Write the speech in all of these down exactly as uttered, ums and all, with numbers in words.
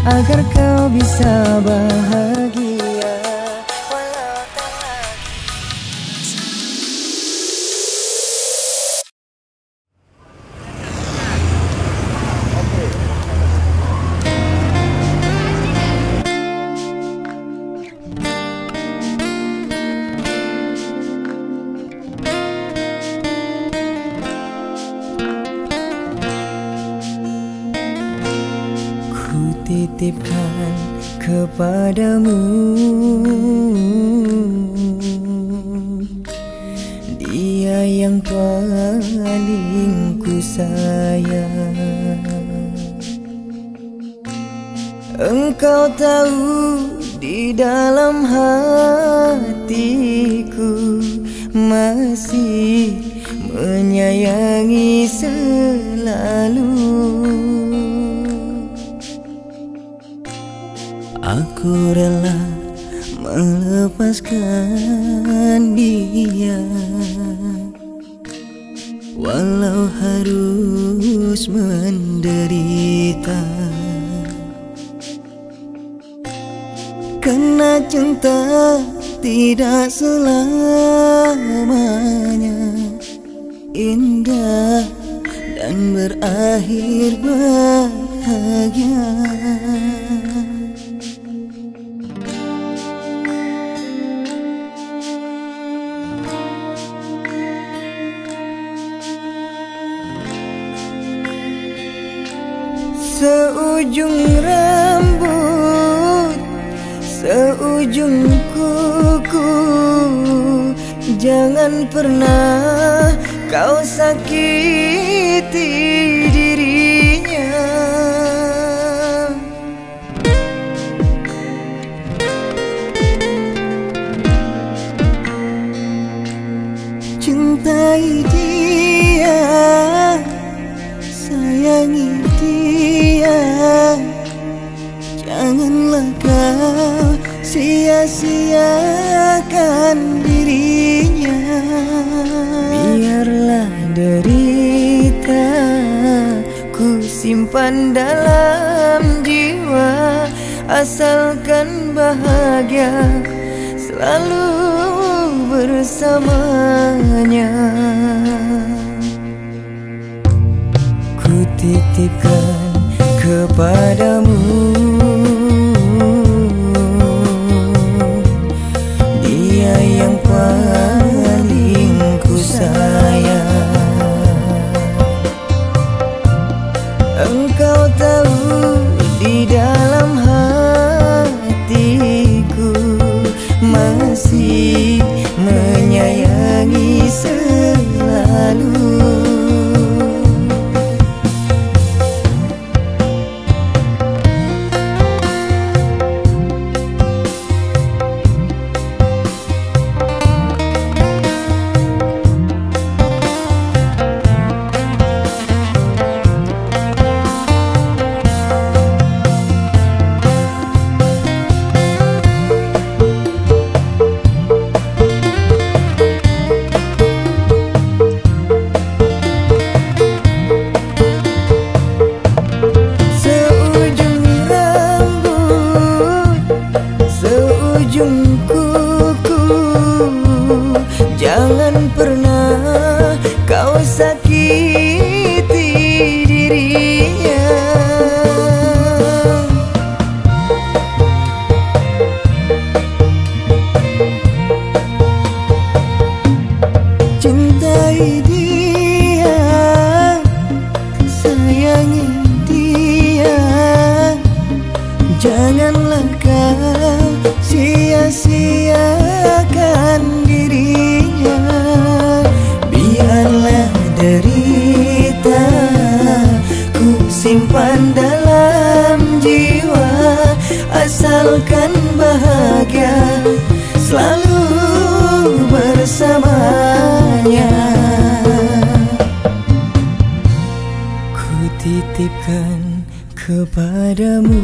agar kau bisa bahagia walau tak lagi. Titipkan kepadamu dia yang paling ku sayang. Engkau tahu di dalam hatiku masih menyayangi selalu. Aku rela melepaskan dia walau harus menderita, karena cinta tidak selamanya indah dan berakhir bahagia. Seujung rambut, seujung kuku, jangan pernah kau sakiti dirinya. Cintai dia, sayangi dia, janganlah kau sia-siakan dirinya. Biarlah derita ku simpan dalam jiwa, asalkan bahagia selalu bersamanya. Ku titipkan kepadamu dia yang paling ku sayang. Engkau tahu di dalam hatiku masih menyayangi selalu. Jangan pernah kau sakiti dirinya. Cintai dia, sayangi dia, janganlah kau sia-siakan dirinya. Biarlah derita ku simpan dalam jiwa, asalkan bahagia selalu bersamanya. Ku titipkan kepadamu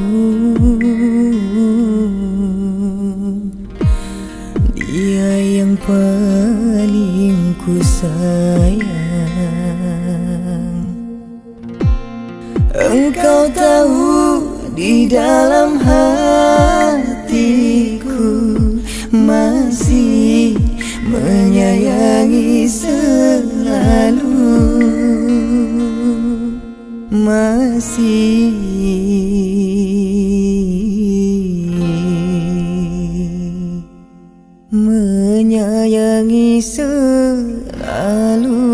dia yang paling ku sayang. Engkau tahu di dalam hatiku masih menyayangi selalu, masih menyayangi selalu.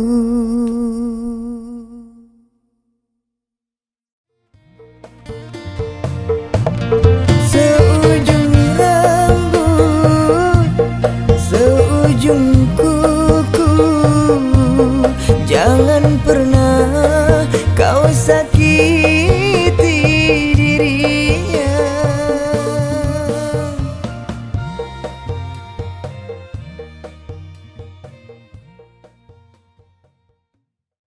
Seujung rambut, seujung kuku, jangan pernah kau sakiti